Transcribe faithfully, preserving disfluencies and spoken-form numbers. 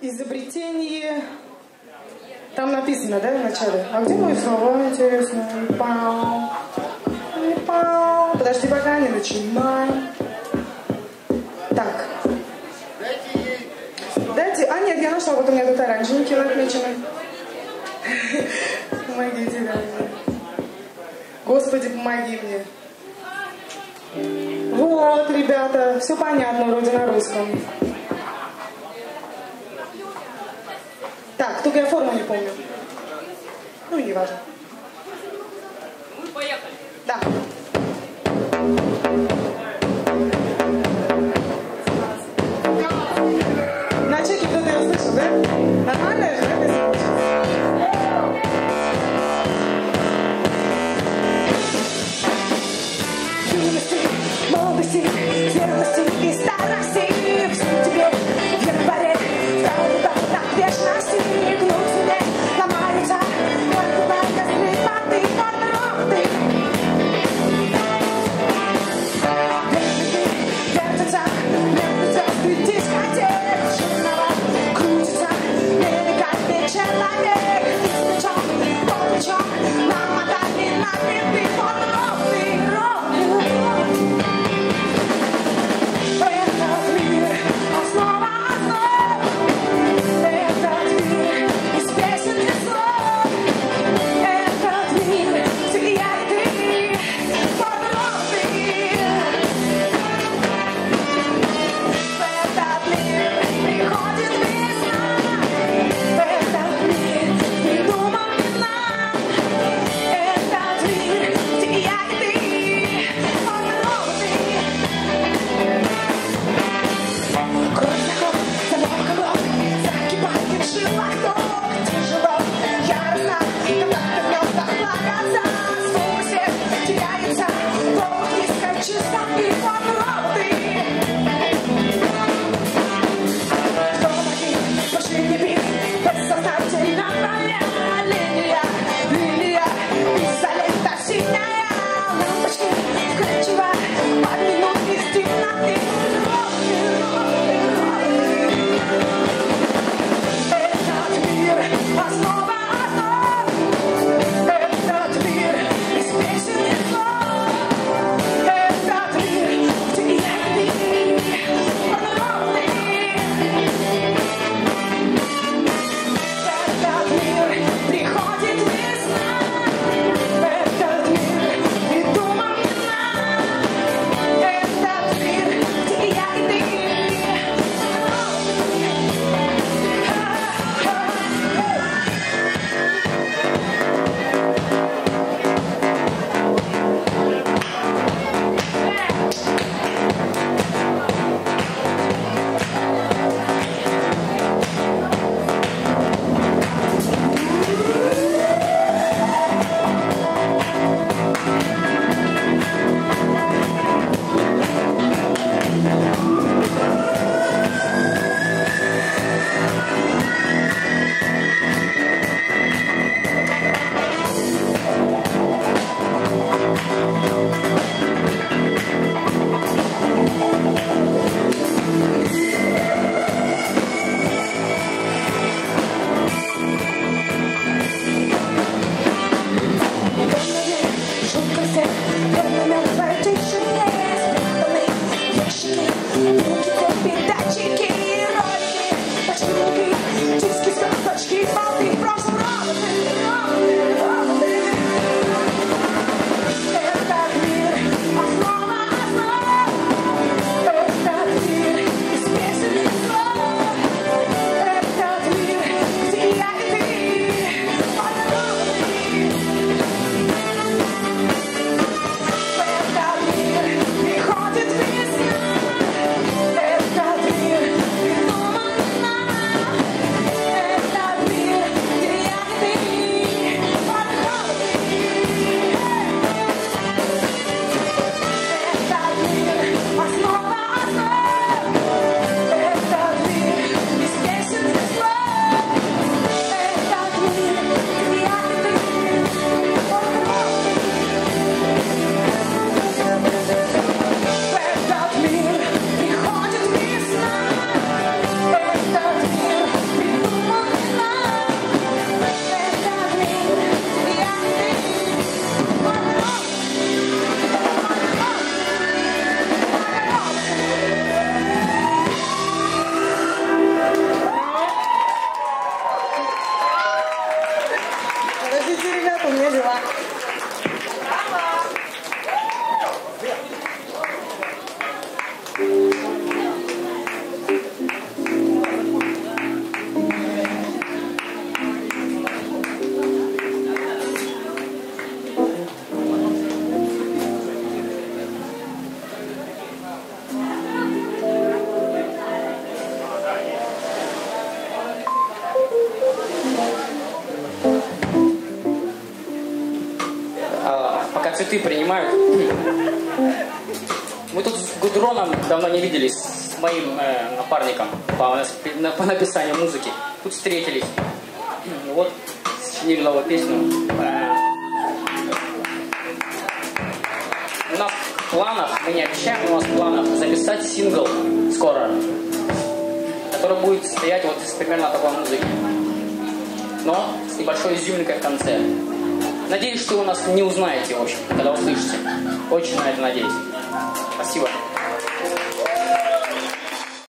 Изобретение. Там написано, да, в начале? А где мои слова, интересно? Пау. Пау. Подожди, пока не начинаем. Так. Дайте. А, нет, я нашла. Вот у меня тут оранжевенький отмечены. Помогите, реально. Господи, помоги мне. Вот, ребята, все понятно вроде на русском. Так, только я форму не помню. Ну, не важно. Мы поехали. Да. На чеке кто-то ее слышал, да? Нормально же, да, если Юности, молодости, зрелости и старости. Всю тебе в январе, второй так вечности. Грудь мне ломается, как бывает. цветы принимают. Мы тут с Гудроном давно не виделись, с моим э, напарником по, на, по написанию музыки. Тут встретились. Вот, сочинили новую песню. Э, у нас в планах, мы не обещаем, но у нас в планах записать сингл скоро, который будет состоять вот из примерно такой музыки, но с небольшой изюминкой в конце. Надеюсь, что вы нас не узнаете, в общем, когда услышите. Очень на это надеюсь. Спасибо.